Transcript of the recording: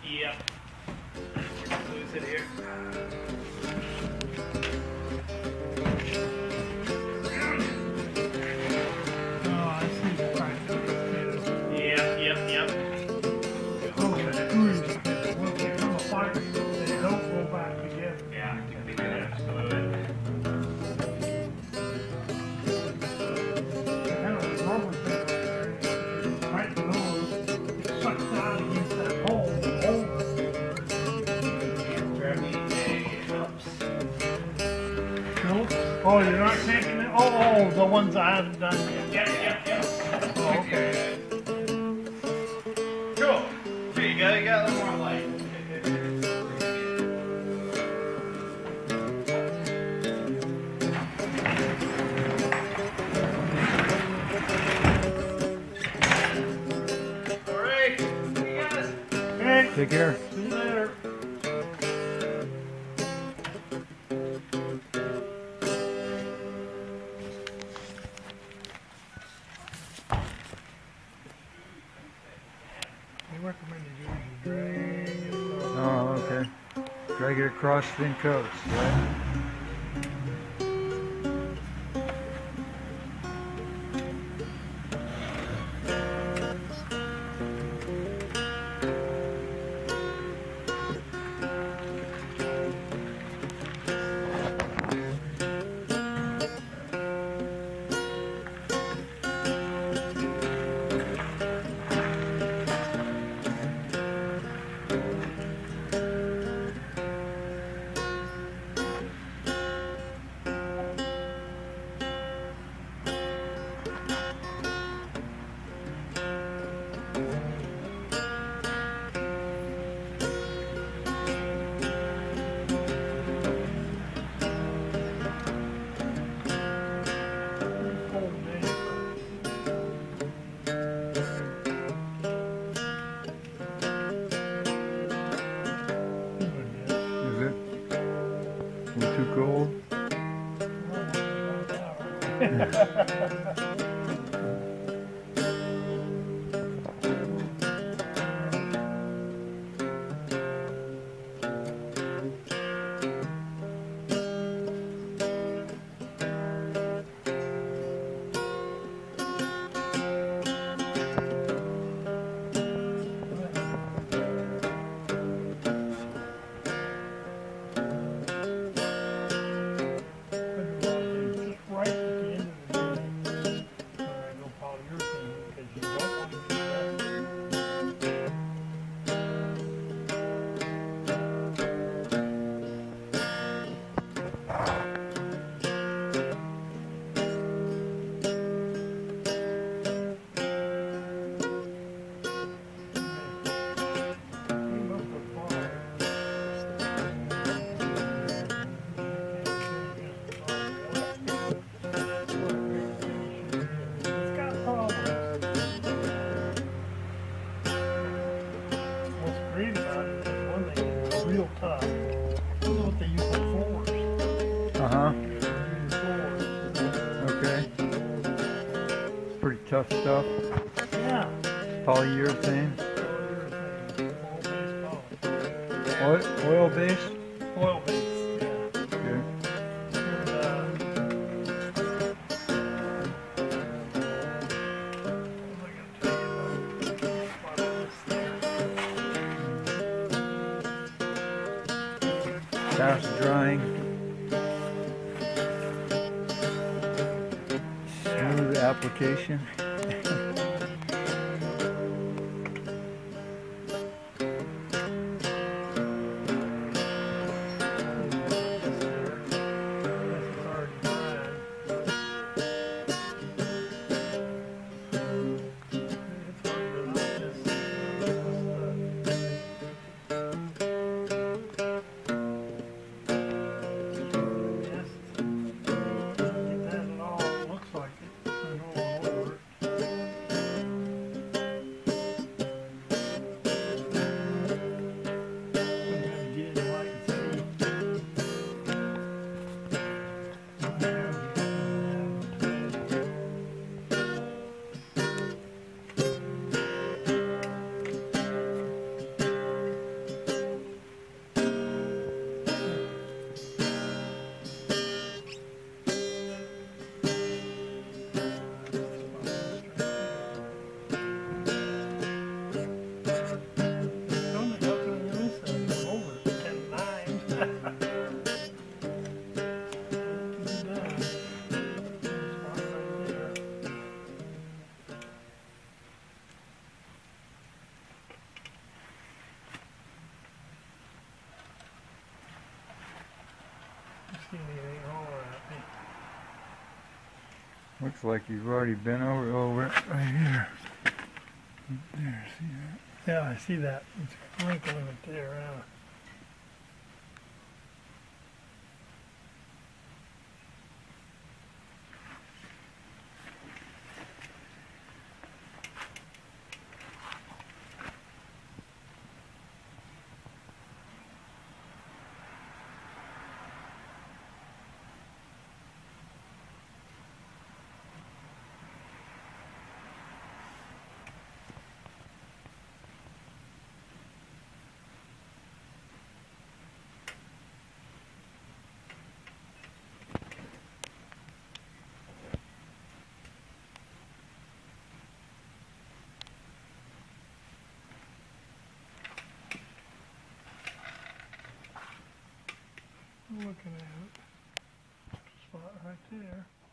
Yep. Lose it here. Oh, I see the right too. Yep. Oh, the screws. Once they come apart, they don't go back together. Yeah, you can be doing fluid. Kind of a rubber thing right there. It's right below. It sucks out against that hole. It helps. No? Oh, you're not taking it? Oh, the ones I haven't done yet. Yep. Oh, okay. Cool. Here you go. You got a little more light. All right. See you guys. Okay. Take care. See you later. They recommend you drag it across. Oh, okay. Drag it across thin coats, right? Is it a little too cold? Just right at the end of the day, no polyurethane, because you don't want to get dust. Came up with fire. It's got problems. What's great about it is one thing, it's real tough. This is what they use on floors. Uh-huh. Floors. Okay. It's pretty tough stuff. Yeah. Polyurethane. Oil-based Oil-based? Oil-based, yeah. Okay. And, what was I gonna tell you about this there? Fast drying. Smooth application. Get that at all, looks like it. I know all over it. Looks like you've already been over it right here. There, see that? Yeah, I see that. It's a wrinkle in it there. I'm looking at it. Spot right there.